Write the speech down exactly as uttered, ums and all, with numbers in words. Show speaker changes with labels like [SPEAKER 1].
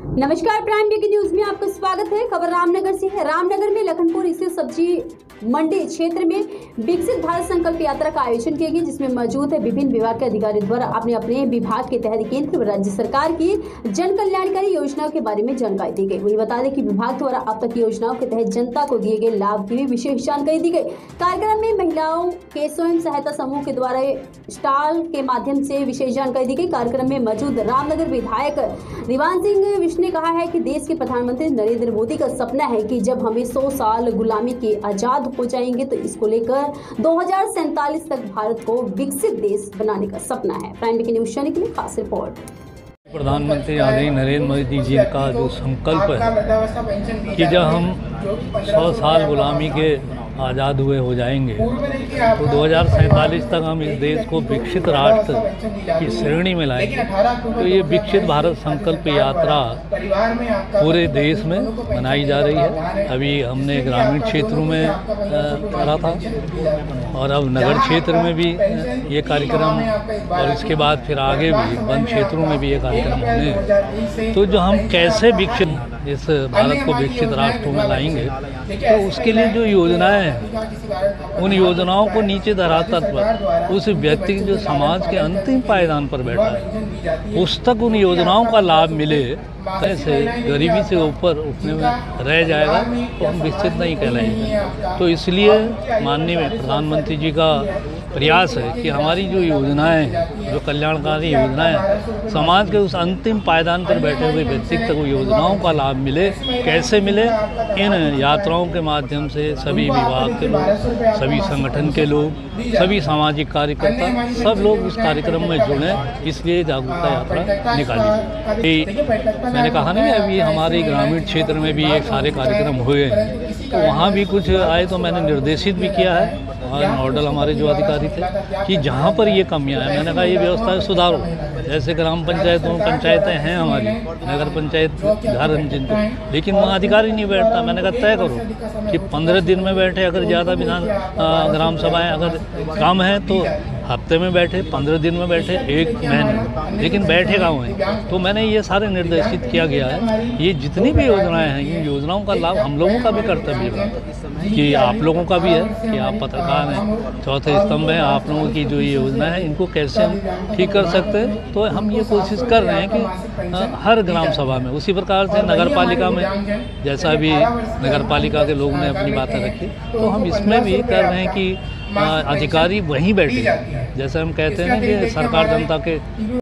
[SPEAKER 1] नमस्कार, prime week news में आपका स्वागत है। खबर रामनगर से है। रामनगर में लखनपुर स्थित सब्जी मंडी क्षेत्र में विकसित भारत संकल्प यात्रा का आयोजन किया गया, जिसमें मौजूद है विभिन्न विभाग के अधिकारी द्वारा अपने अपने विभाग के तहत केंद्र व राज्य सरकार की जन कल्याणकारी योजनाओं के बारे में जानकारी दी गई। वही बता दें कि विभाग द्वारा अब तक योजनाओं के तहत जनता को दिए गए लाभ की भी विशेष जानकारी दी गई। कार्यक्रम में महिलाओं के स्वयं सहायता समूह के द्वारा स्टॉल के माध्यम से विशेष जानकारी दी गई। कार्यक्रम में मौजूद रामनगर विधायक रिवान सिंह विश्व ने कहा है कि देश के प्रधानमंत्री नरेंद्र मोदी का सपना है कि जब हमें सौ साल गुलामी के आजाद हो जाएंगे तो इसको लेकर दो हजार सैंतालीस तक भारत को विकसित देश बनाने का सपना है। प्राइम वीक न्यूज चैनल के लिए खास रिपोर्ट।
[SPEAKER 2] प्रधानमंत्री आदरणीय नरेंद्र मोदी जी का जो संकल्प है कि जब हम सौ साल गुलामी के आज़ाद हुए हो जाएंगे तो दो हज़ार सैंतालीस तक हम इस देश को विकसित राष्ट्र की श्रेणी में लाएंगे। तो ये विकसित भारत संकल्प यात्रा पूरे देश में मनाई जा रही है। अभी हमने ग्रामीण क्षेत्रों में करा था और अब नगर क्षेत्र में भी ये कार्यक्रम, और इसके बाद फिर आगे भी वन क्षेत्रों में भी ये कार्यक्रम होने। तो जो हम कैसे विकसित इस भारत को विकसित राष्ट्रों में लाएंगे, तो उसके लिए जो योजनाएं हैं उन योजनाओं को नीचे धरातल पर उस व्यक्ति जो समाज के अंतिम पायदान पर बैठा है उस तक उन योजनाओं का लाभ मिले, कैसे गरीबी से ऊपर उठने में रह जाएगा तो हम विकसित नहीं कहलाएंगे। तो इसलिए माननीय प्रधानमंत्री जी का प्रयास है कि हमारी जो योजनाएं, जो कल्याणकारी योजनाएं समाज के उस अंतिम पायदान पर बैठे हुए व्यक्ति तक वो योजनाओं का लाभ मिले। कैसे मिले? इन यात्राओं के माध्यम से सभी विभाग के लोग, सभी संगठन के लोग, सभी सामाजिक कार्यकर्ता, सब लोग इस कार्यक्रम में जुड़े, इसलिए जागरूकता यात्रा निकाली। मैंने कहा नहीं, अभी हमारे ग्रामीण क्षेत्र में भी एक सारे कार्यक्रम हुए हैं, तो वहाँ भी कुछ आए तो मैंने निर्देशित भी किया है और नोडल हमारे जो अधिकारी थे कि जहाँ पर ये कमियां हैं, मैंने कहा ये व्यवस्था सुधारो। जैसे ग्राम पंचायतों पंचायतें हैं हमारी, नगर पंचायत घर जिनको, लेकिन वहाँ अधिकारी नहीं बैठता। मैंने कहा तय करो कि पंद्रह दिन में बैठे, अगर ज़्यादा विधान ग्राम सभाएँ अगर कम हैं तो हफ्ते में बैठे, पंद्रह दिन में बैठे, एक महीने, लेकिन बैठेगा वहीं। तो मैंने ये सारे निर्देशित किया गया है। ये जितनी भी योजनाएं हैं, इन योजनाओं का लाभ हम लोगों का भी कर्तव्य है कि आप लोगों का भी है कि आप पत्रकार हैं, चौथे स्तंभ हैं, आप लोगों की जो ये योजना है इनको कैसे हम ठीक कर सकते हैं। तो हम ये कोशिश कर रहे हैं कि हर ग्राम सभा में, उसी प्रकार से नगर पालिका में जैसा अभी नगर पालिका के लोगों ने अपनी बातें रखी, तो हम इसमें भी कर रहे हैं कि अधिकारी वहीं बैठे। जैसे हम कहते हैं ना कि सरकार जनता के